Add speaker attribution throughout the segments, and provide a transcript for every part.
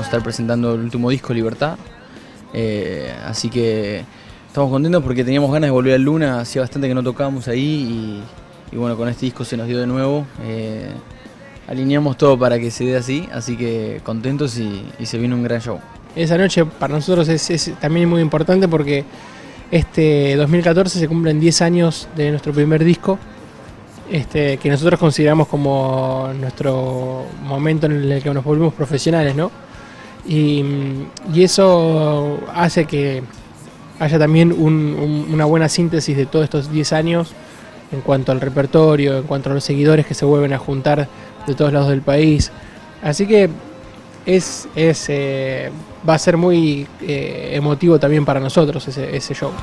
Speaker 1: vamos a estar presentando el último disco, Libertad. Así que estamos contentos porque teníamos ganas de volver al Luna, hacía bastante que no tocábamos ahí y bueno, con este disco se nos dio de nuevo. Alineamos todo para que se dé así que contentos y se viene un gran show.
Speaker 2: Esa noche para nosotros es también muy importante porque este 2014 se cumplen 10 años de nuestro primer disco, que nosotros consideramos como nuestro momento en el que nos volvimos profesionales, ¿no? Y eso hace que haya también una buena síntesis de todos estos 10 años en cuanto al repertorio, en cuanto a los seguidores que se vuelven a juntar de todos lados del país. Así que va a ser muy emotivo también para nosotros ese show.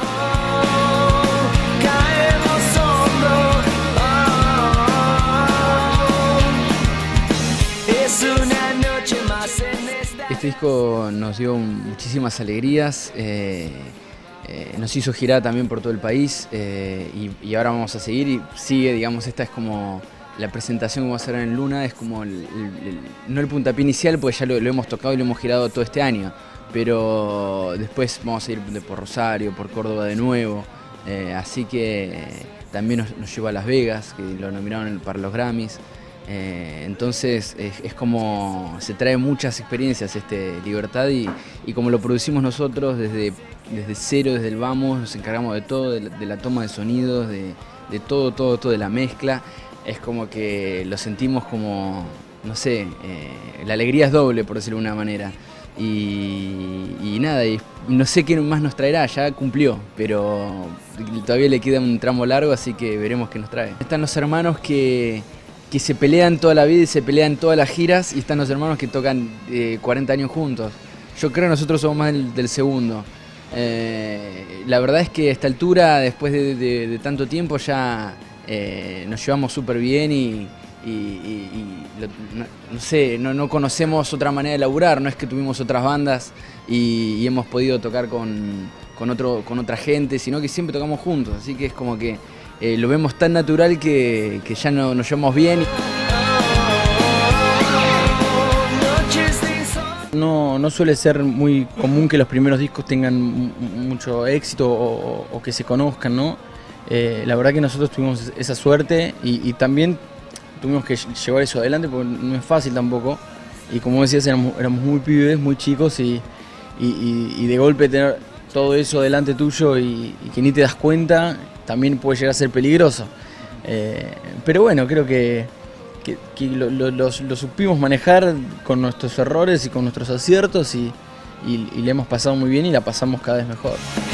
Speaker 1: Este disco nos dio muchísimas alegrías, nos hizo girar también por todo el país y ahora vamos a seguir y sigue, digamos, esta es como la presentación que vamos a hacer en Luna, es como no el puntapié inicial porque ya lo hemos tocado y lo hemos girado todo este año, pero después vamos a ir por Rosario, por Córdoba de nuevo, así que también nos lleva a Las Vegas, que lo nominaron para los Grammys. Entonces es como se trae muchas experiencias Libertad y como lo producimos nosotros desde cero, desde el vamos, nos encargamos de todo, de la toma de sonidos, de todo, de la mezcla, es como que lo sentimos como, no sé, la alegría es doble, por decirlo de una manera, y nada, y no sé qué más nos traerá, ya cumplió, pero todavía le queda un tramo largo, así que veremos qué nos trae. Están los hermanos que se pelean toda la vida y se pelean todas las giras, y están los hermanos que tocan 40 años juntos. Yo creo que nosotros somos más del segundo. La verdad es que a esta altura, después de tanto tiempo, ya nos llevamos súper bien y no sé, no conocemos otra manera de laburar, no es que tuvimos otras bandas y hemos podido tocar con otra gente, sino que siempre tocamos juntos, así que es como que lo vemos tan natural que ya nos llevamos bien. No suele ser muy común que los primeros discos tengan mucho éxito o que se conozcan, ¿no? La verdad que nosotros tuvimos esa suerte y también tuvimos que llevar eso adelante porque no es fácil tampoco. Y como decías, éramos muy pibes, muy chicos y de golpe tener todo eso delante tuyo y que ni te das cuenta, también puede llegar a ser peligroso. Pero bueno, creo que lo supimos manejar con nuestros errores y con nuestros aciertos y le hemos pasado muy bien y la pasamos cada vez mejor.